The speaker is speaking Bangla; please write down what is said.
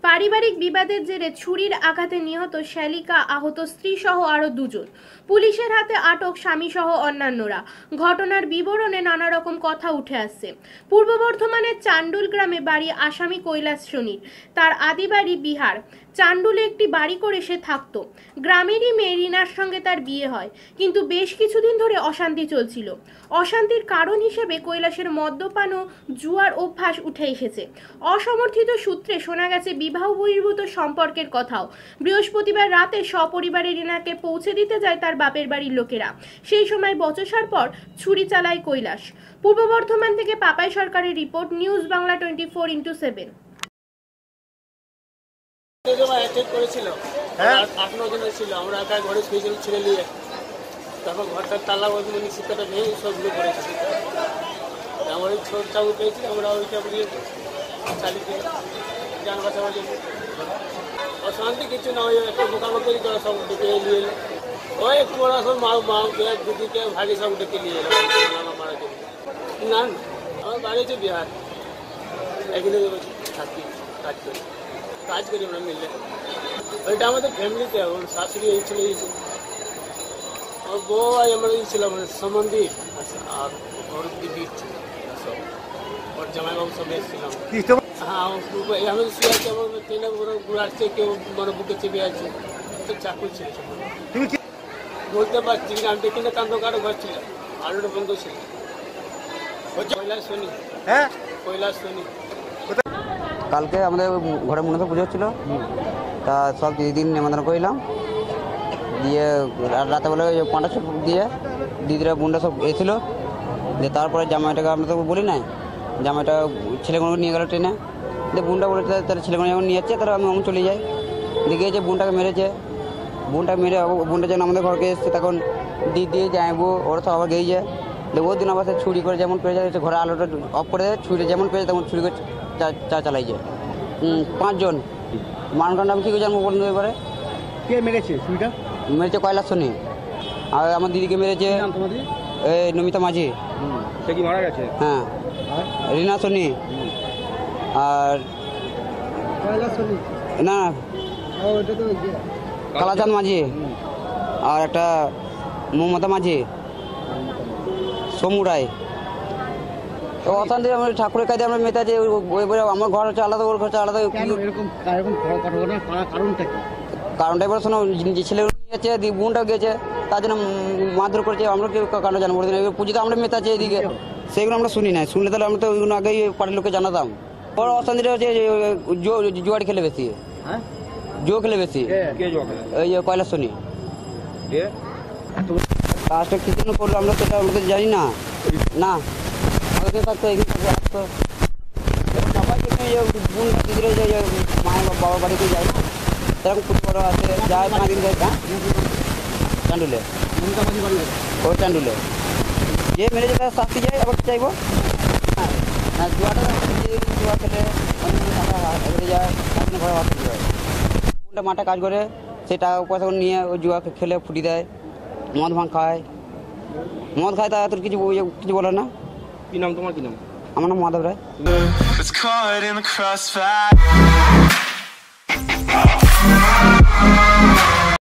পারিবারিক বিবাদের জেরে ছুরির আঘাতে নিহত শ্যালিকা, আহত স্ত্রী সহ আরো দুজন। পুলিশের হাতে আটক স্বামী সহ অন্যান্যরা। ঘটনার বিবরণে নানা রকম কথা উঠে আসছে। পূর্ব বর্ধমানের চান্ডুল গ্রামে বাড়ি আসামি কৈলাস সোনির। তার আদি বাড়ি বিহার। চান্ডুলে একটি বাড়ি করে সে থাকতো। গ্রামেরই মেয়ে রিনার সঙ্গে তার বিয়ে হয়, কিন্তু বেশ কিছুদিন ধরে অশান্তি চলছিল। অশান্তির কারণ হিসেবে কৈলাসের মদ্যপান ও জুয়ার অভ্যাস উঠে এসেছে। অসমর্থিত সূত্রে শোনা গেছে বিবাহ বহির্ভূত সম্পর্কের কথাও। বৃহস্পতিবার রাতে সপরিবারে রিনাকে পৌঁছে দিতে যায় তার বাপের বাড়ির লোকেরা। সেই সময় বচসার পর ছুরি চালায় কৈলাস। পূর্ব বর্ধমান থেকে পাপাই সরকারের রিপোর্ট, নিউজ বাংলা 24x7। আমরা ঘরে শুয়েছিল ছেলে নিয়ে, তারপর ঘরটার তালা বন্ধ শিক্ষাটা ভেঙে সবগুলো করেছি। আমার ওই ছোট চাকু পেয়েছি, আমরা ওই চাকু দিয়ে চালিয়ে যান বাঁচাবার জন্য। অশান্তি কিছু না, ওই একটা মোকামুখি করা সব ডেকে নিয়ে এলো। ওই একটু বড় সব মা দিদিকে ভাগে সব ডেকে নিয়ে এলো মারার জন্য। না, আমার বাড়ি হচ্ছে বিহার। একদিনে থাকি, কাজ করি আমরা মিললে। ওইটা আমাদের ফ্যামিলিতে, ওর শাশুড়ি এই ছিল, ওর বউ আর আমরা ছিল সম্বন্ধী, আর ওর দিদি ছিল, ওর জামাইবাবু সব এসেছিলাম। হ্যাঁ, আমি শুয়ে আছি, আমার ট্রেনে ঘুরে আসছে, কেউ মানে বুকে চেপে আছে, তো চাকু ছিল। বলতে পারছি না, আমি দেখি না কান্দ কারো ঘর ছিল, আলোটা বন্ধ ছিল। কৈলাস সোনি। হ্যাঁ, কৈলাস সোনি। কালকে আমাদের ঘরে মনে পুজো হচ্ছিল, তা সব দিদির নিমন্ত্রণ করলাম। দিয়ে রাতেবেলা পাঁটা সব দিয়ে দিদিরা বোনটা সব এসেছিলো। দিয়ে তারপরে জামাইটাকে আমরা তো বলি নাই, জামাইটা ছেলেগুলোকে নিয়ে গেল ট্রেনে। দিয়ে বোনটা বলে তার ছেলেগুলো যখন নিয়ে যাচ্ছে, তারা আমি অমন চলে যাই। দিয়ে গিয়েছে বোনটাকে মেরেছে, বোনটাকে মেরে বোনটা যখন আমাদের ঘরকে এসছে, তখন দিদি যাইবো ওরা সব আবার গিয়েছে। দিয়ে ওর দিন আবার ছুরি করে যেমন পেয়েছে, ঘরে আলোটা অফ করে দেয়, ছুরি যেমন পেয়েছে তেমন ছুরি করে চালাইছে। 5 জন। মানকান্ড আমি কী করে জানবো বলুন এবারে? কে মেরেছে ছুরিটা? মেরেছে কৈলাস সোনি। আর আমার দিদিকে মেরেছে এই নমিতা মাঝি। সে কি মারা গেছে? হ্যাঁ, রিনা সোনি। আর না, কালাচাঁদ মাঝি। আর একটা মমতা মাঝি, সমু রায়। তো অশান্তি আমরা ঠাকুরের কাজে আমরা মেতে আছি। আমার ঘর হচ্ছে আলাদা, ওর ঘর হচ্ছে আলাদা। কারণটা এবার শোনো, যে ছেলেগুলো নিয়ে যাচ্ছে, বোনটাও গেছে, তার জন্য মারধর করেছে। আমরা কেউ কারণ জানবো না। পুজোতে আমরা মেতে আছি এদিকে, সেগুলো আমরা শুনি না। শুনলে তাহলে আমরা তো ওইগুলো আগেই পাড়ির লোককে জানাতাম। বড় অশান্তিটা হচ্ছে জুয়ার খেলে বেশি, জুয়ো খেলে বেশি। ওই কৈলাস সোনি কাজটা কি জন্য করলো আমরা তো আমাদের জানি না। না, আমাদের থাকতো এখানে আসতো সবাই বোন দিদিরা যে মায়ের বাবার বাড়িতে যায়, সেরকম খুব বড় আছে, যায় 5 দিন যায়। চান্ডুলে, ও চান্ডুলে যে মেরেছে তার শাস্তি যায়। আবার চাইবো হ্যাঁ, জুয়াটা জুয়া খেলে অনেক যায়, ঘরে অশান্তি হয়। বোনটা মাঠে কাজ করে, সে টাকা পয়সা নিয়ে ওই জুয়া খেলে ফুটি দেয়, মদ ভাঙ খায়। মদ খায়, তা তোর কিছু বলে না। কি নাম তোমার? কি নাম? আমার নাম মাধব রায়।